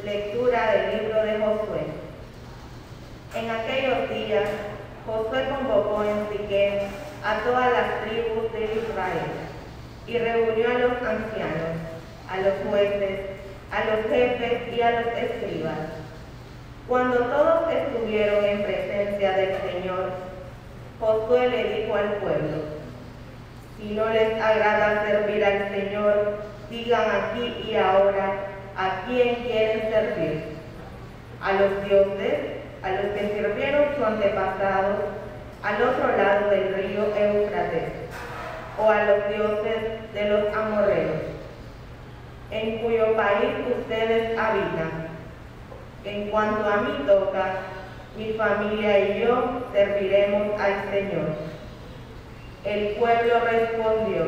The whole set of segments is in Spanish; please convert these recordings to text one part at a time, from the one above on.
Lectura del libro de Josué. En aquellos días, Josué convocó en Siquem a todas las tribus de Israel y reunió a los ancianos, a los jueces, a los jefes y a los escribas. Cuando todos estuvieron en presencia del Señor, Josué le dijo al pueblo: si no les agrada servir al Señor, digan aquí y ahora a quién quieren servir: a los dioses, a los que sirvieron sus antepasados al otro lado del río Éufrates, o a los dioses de los amorreos, en cuyo país ustedes habitan. En cuanto a mí toca, mi familia y yo serviremos al Señor. El pueblo respondió: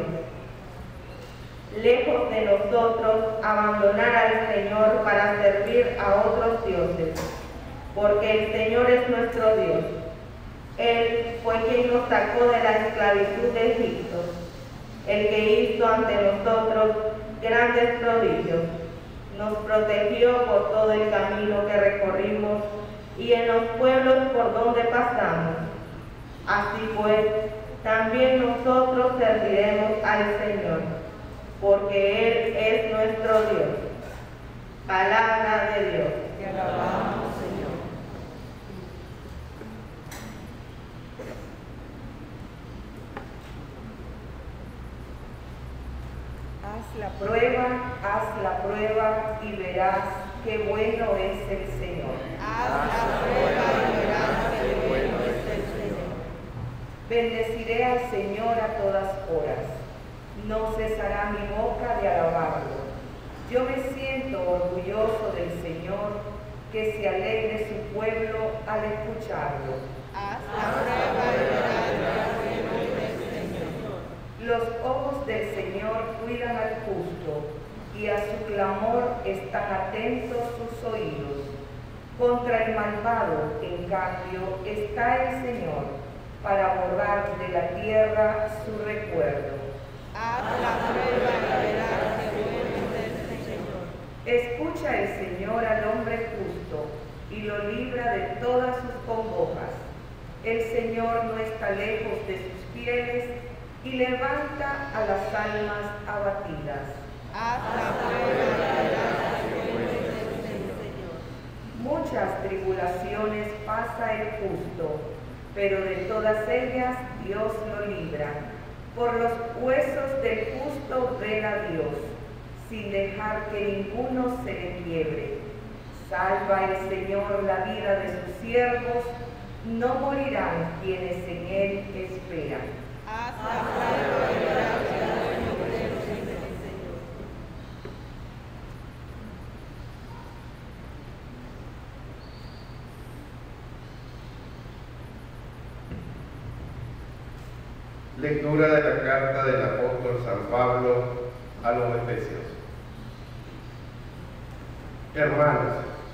lejos de nosotros abandonar al Señor para servir a otros dioses, porque el Señor es nuestro Dios. Él fue quien nos sacó de la esclavitud de Egipto, el que hizo ante nosotros grandes prodigios. Nos protegió por todo el camino que recorrimos y en los pueblos por donde pasamos. Así pues, también nosotros serviremos al Señor, porque Él es nuestro Dios. Palabra de Dios. Te alabamos, Señor. Haz la prueba y verás qué bueno es el Señor. Haz la prueba y verás qué bueno es el Señor. Bendeciré al Señor a todas horas. No cesará mi boca de alabarlo. Yo me siento orgulloso del Señor, que se alegre su pueblo al escucharlo. Haz la prueba y verás qué bueno es el Señor. Los ojos del Señor cuidan al justo, y a su clamor están atentos sus oídos. Contra el malvado, en cambio, está el Señor, para borrar de la tierra su recuerdo. Haz la prueba y verás qué bueno es el Señor. Escucha el Señor al hombre justo, y lo libra de todas sus congojas. El Señor no está lejos de sus fieles, y levanta a las almas abatidas. Haz la prueba y verás qué bueno es el Señor. Muchas tribulaciones pasa el justo, pero de todas ellas Dios lo libra. Por los huesos del justo vela Dios, sin dejar que ninguno se le quiebre. Salva el Señor la vida de sus siervos, no morirán quienes en Él esperan. Haz la prueba y verás qué bueno es el Señor. Lectura de la carta del apóstol San Pablo a los Efesios. Hermanos,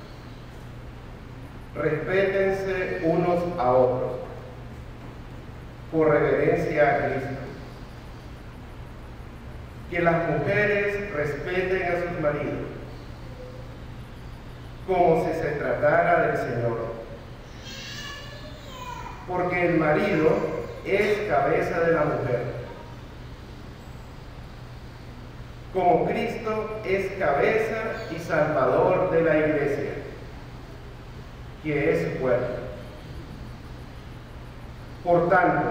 respétense unos a otros, por reverencia a Cristo. Que las mujeres respeten a sus maridos, como si se tratara del Señor. Porque el marido es cabeza de la mujer, como Cristo es cabeza y salvador de la iglesia, que es su cuerpo. Por tanto,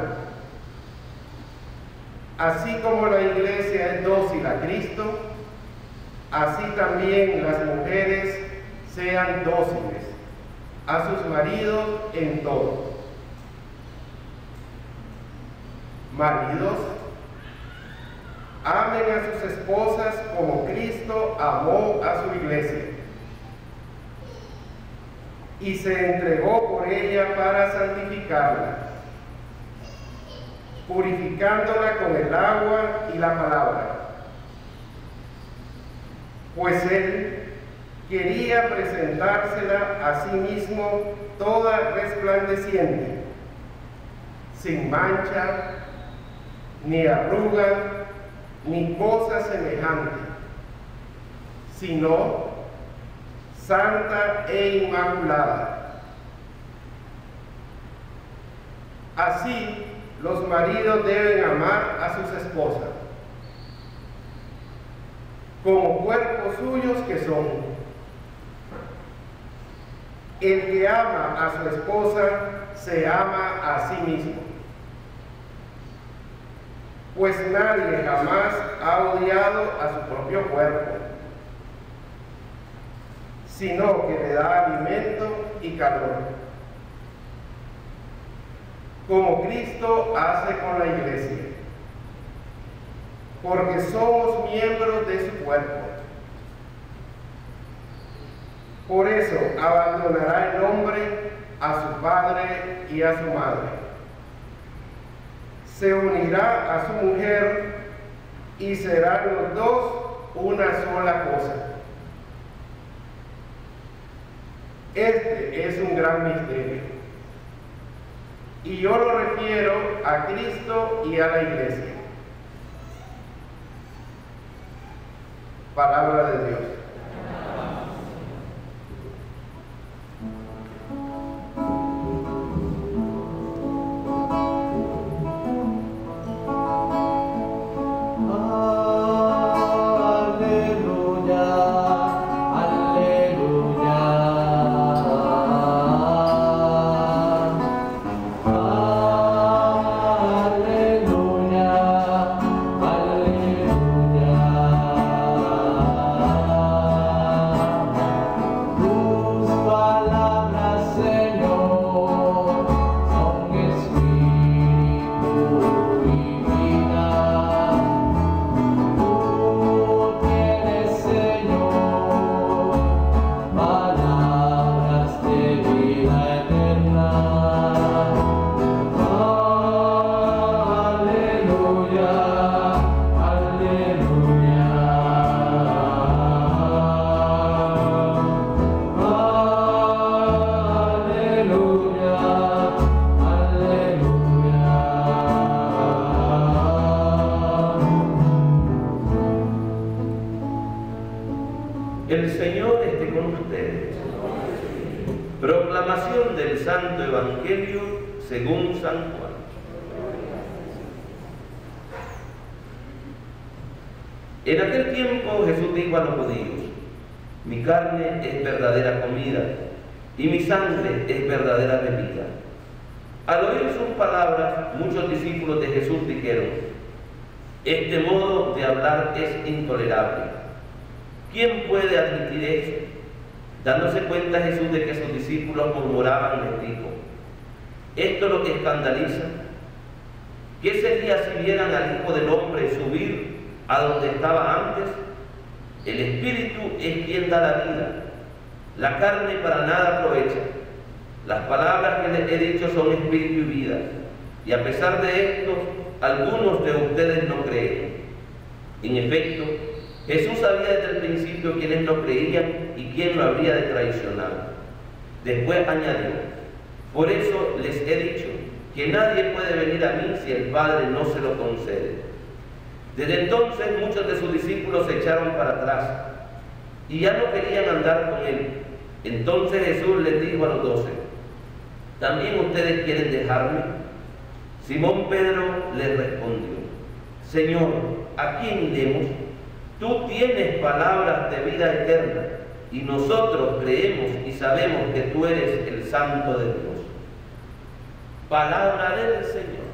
así como la iglesia es dócil a Cristo, así también las mujeres sean dóciles a sus maridos en todo. Maridos, amen a sus esposas como Cristo amó a su iglesia y se entregó por ella para santificarla, purificándola con el agua y la palabra. Pues Él quería presentársela a sí mismo toda resplandeciente, sin mancha, ni arruga, ni cosa semejante, sino santa e inmaculada. Así, los maridos deben amar a sus esposas, como cuerpos suyos que son. El que ama a su esposa se ama a sí mismo, pues nadie jamás ha odiado a su propio cuerpo, sino que le da alimento y calor, como Cristo hace con la iglesia, porque somos miembros de su cuerpo. Por eso abandonará el hombre a su padre y a su madre, se unirá a su mujer y serán los dos una sola cosa. Este es un gran misterio, y yo lo refiero a Cristo y a la iglesia. Palabra de Dios. El Señor esté con ustedes. Proclamación del Santo Evangelio según San Juan. En aquel tiempo Jesús dijo a los judíos: mi carne es verdadera comida y mi sangre es verdadera bebida. Al oír sus palabras, muchos discípulos de Jesús dijeron: este modo de hablar es intolerable. ¿Quién puede admitir eso? Dándose cuenta Jesús de que sus discípulos murmuraban, les dijo: ¿esto es lo que escandaliza? ¿Qué sería si vieran al Hijo del Hombre subir a donde estaba antes? El Espíritu es quien da la vida, la carne para nada aprovecha. Las palabras que les he dicho son espíritu y vida, y a pesar de esto, algunos de ustedes no creen. En efecto, Jesús sabía desde el principio quiénes no creían y quién lo habría de traicionar. Después añadió: por eso les he dicho que nadie puede venir a mí si el Padre no se lo concede. Desde entonces muchos de sus discípulos se echaron para atrás y ya no querían andar con él. Entonces Jesús les dijo a los 12: ¿también ustedes quieren dejarme? Simón Pedro les respondió: Señor, ¿a quién iremos? Tú tienes palabras de vida eterna, y nosotros creemos y sabemos que tú eres el Santo de Dios. Palabra del Señor.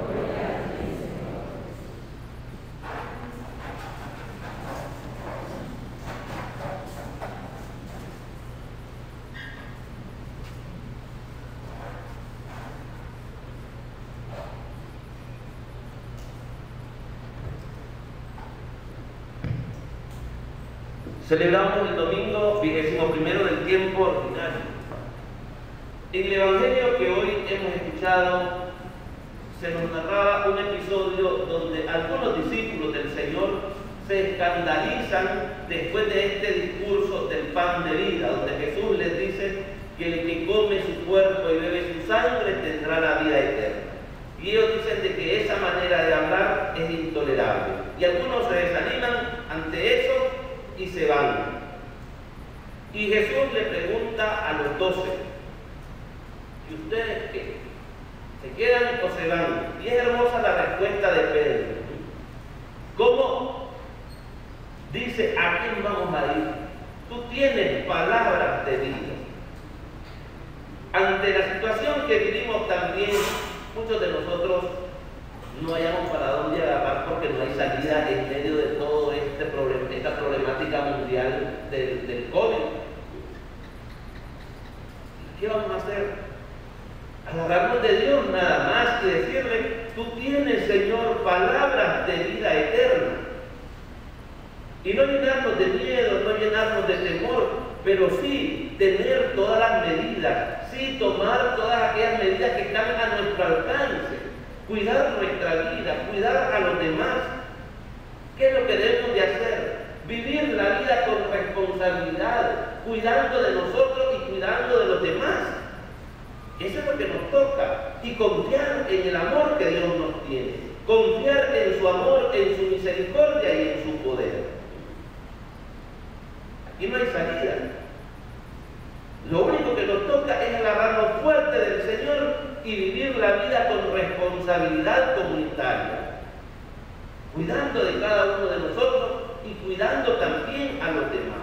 Celebramos el domingo 21 del tiempo ordinario. En el Evangelio que hoy hemos escuchado, se nos narraba un episodio donde algunos discípulos del Señor se escandalizan después de este discurso del pan de vida, donde Jesús les dice que el que come su cuerpo y bebe su sangre tendrá la vida eterna. Y ellos dicen de que esa manera de hablar es intolerable. Y algunos se desaniman ante eso y se van. Y Jesús le pregunta a los 12, ¿y ustedes qué? ¿Se quedan o se van? Y es hermosa la respuesta de Pedro. ¿Cómo? Dice, ¿a quién vamos a ir? Tú tienes palabras de vida. Ante la situación que vivimos también, muchos de nosotros no hayamos para dónde agarrar porque no hay salida en medio de todo esta problemática mundial del COVID. ¿Qué vamos a hacer? Agarrarnos de Dios nada más y decirle, tú tienes, Señor, palabras de vida eterna. Y no llenarnos de miedo, no llenarnos de temor, pero sí tener todas las medidas, sí tomar todas aquellas medidas que están a nuestro alcance, cuidar nuestra vida, cuidar a los demás. ¿Qué es lo que debemos de hacer? Vivir la vida con responsabilidad, cuidando de nosotros y cuidando de los demás. Eso es lo que nos toca. Y confiar en el amor que Dios nos tiene. Confiar en su amor, en su misericordia y en su poder. Aquí no hay salida. Lo único que nos toca es agarrarnos fuerte del Señor y vivir la vida con responsabilidad comunitaria. Cuidando de cada uno de nosotros y cuidando también a los demás.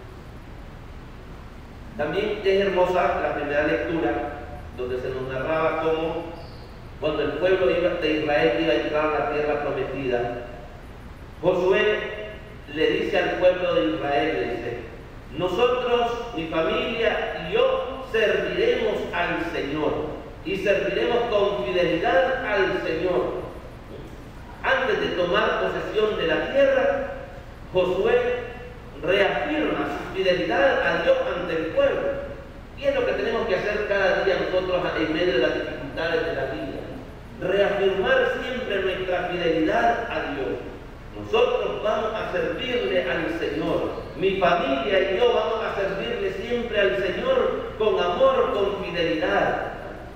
También es hermosa la primera lectura, donde se nos narraba cómo cuando el pueblo de Israel iba a entrar a la tierra prometida, Josué le dice al pueblo de Israel, le dice, nosotros, mi familia y yo serviremos al Señor y serviremos con fidelidad al Señor. Antes de tomar posesión de la tierra, Josué reafirma su fidelidad a Dios ante el pueblo. Y es lo que tenemos que hacer cada día nosotros en medio de las dificultades de la vida. Reafirmar siempre nuestra fidelidad a Dios. Nosotros vamos a servirle al Señor. Mi familia y yo vamos a servirle siempre al Señor con amor, con fidelidad.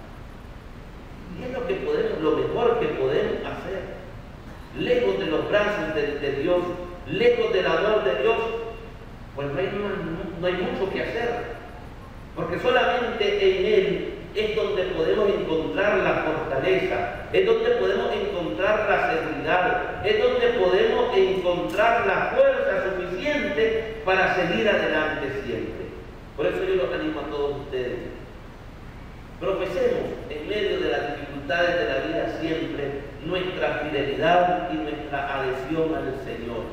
Y es lo mejor que podemos hacer. Lejos de los brazos de Dios, lejos del amor de Dios, pues no hay mucho que hacer. Porque solamente en Él es donde podemos encontrar la fortaleza, es donde podemos encontrar la seguridad, es donde podemos encontrar la fuerza suficiente para seguir adelante siempre. Por eso yo los animo a todos ustedes. Profesemos en medio de las dificultades de la vida siempre nuestra fidelidad y nuestra adhesión al Señor.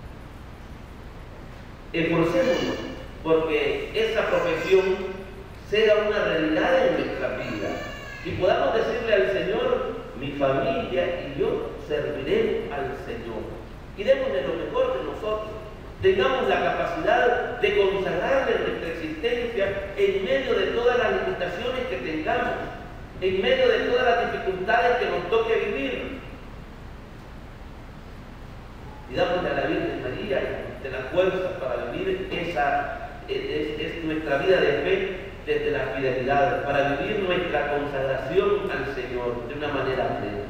Esforcémonos porque esa profesión sea una realidad en nuestra vida y podamos decirle al Señor, mi familia y yo serviremos al Señor. Y démosle lo mejor de nosotros. Tengamos la capacidad de consagrarle nuestra existencia en medio de todas las limitaciones que tengamos, en medio de todas las dificultades que nos toque vivir. Y dámosle a la Virgen María de las fuerzas para vivir es nuestra vida de fe desde la fidelidad, para vivir nuestra consagración al Señor de una manera plena.